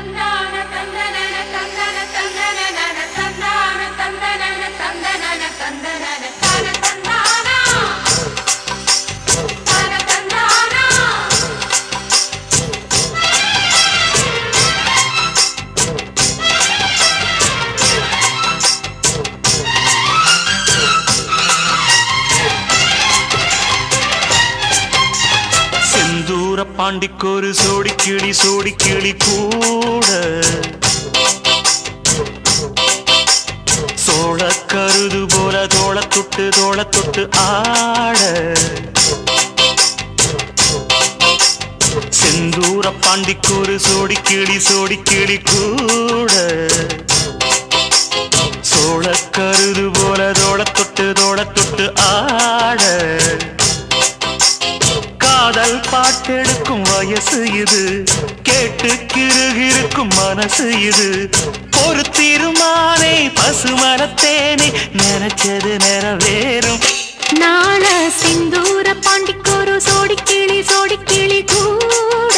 பாண்டிக்கொரு சோடி கிளி கூட சோழ கருது போல தோள தொட்டு ஆட செந்தூர பாண்டிக்கொரு சோடி கிளி கூட சோழ கருது போல தோள தொட்டு ஆட காதல் பாட்டெடுக்கும் வயசு இது கேட்டு கிருகிருக்கும் மனசு இது ஒரு தீர்மானே பசுமரத்தேனே நினைச்சது நிறைவேறும் நாள சிந்தூர பாண்டிக்கொரு சோடி கிளி கூட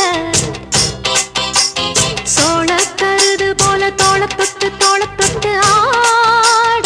சோழ கருது போல தோள தொட்டு ஆட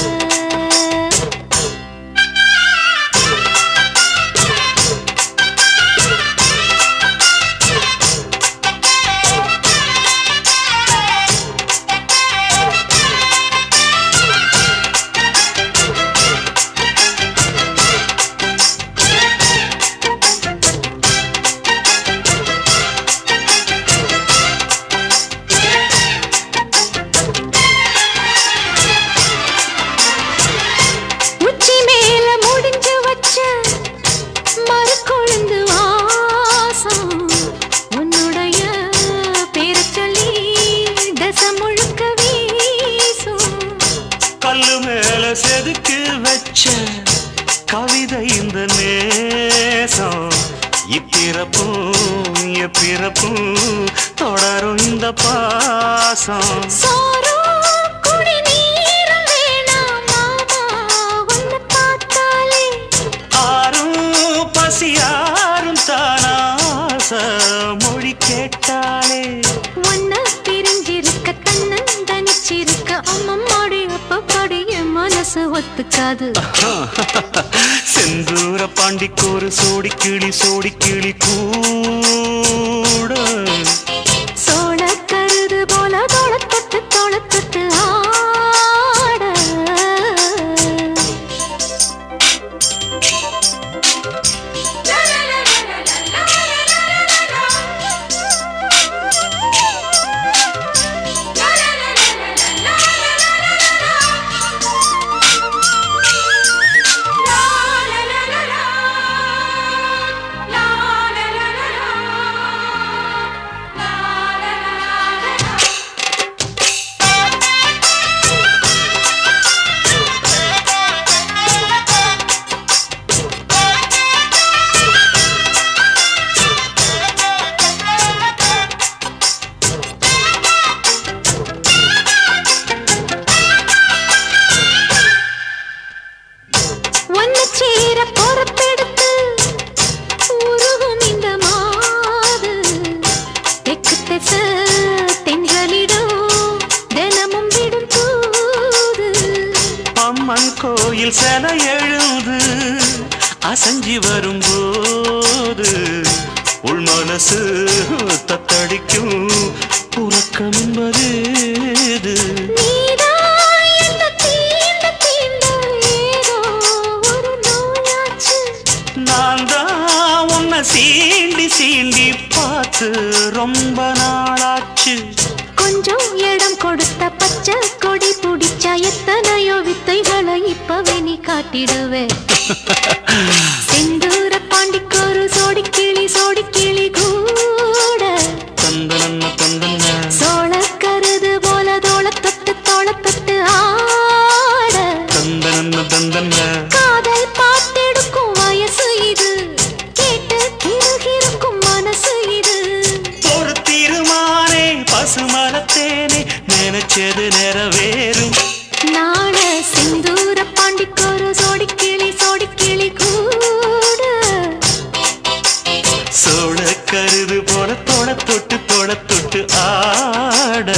செதுக்கு வச்ச கவிதை இந்த நேசம் இப்பிறப்பும் எப்பிறப்பும் தொடரும் இந்த பாசம் ஆரும் பசியாரும் தானாச மொழி கேட்டாலே ஒன்ன பிரிஞ்சிருக்க தன்னன் தனிச்சிருக்க அம்மம்மாடி அப்பப்படி மனசு ஒத்துக்காது செந்தூர பாண்டிக்கொரு சோடி கிளி கூட சோழ கருது போல தோள தொட்டு ஆட கோயில் சில எழுது அசஞ்சி வரும்போது உள் மனசு தத்தடிக்கும் உறக்கம் என்பது நான் தான் உன்னை சீண்டி பார்த்து ரொம்ப நாளாச்சு கொஞ்சம் இடம் கொடுத்த பச்சை கொடி பிடிச்சா எத்தனையோ வித்தைகளை இப்பவே நீ காட்டிடுவே செந்தூர பாண்டிக்கொரு சோடி கிளி கூட சோழ கருது போல தோள தொட்டு ஆட காதல் பாட்டெடுக்கும் வயசு இது கேட்டு கிருகிருக்கும் மனசு இது ஒரு தீர்மானே பசுமரத்தேனே நினைச்சது நிறைவேறும் நாள சிந்தூர பாண்டிக்கொரு சோடி கிளி கூட சோழ கருது போல தோள தொட்டு ஆட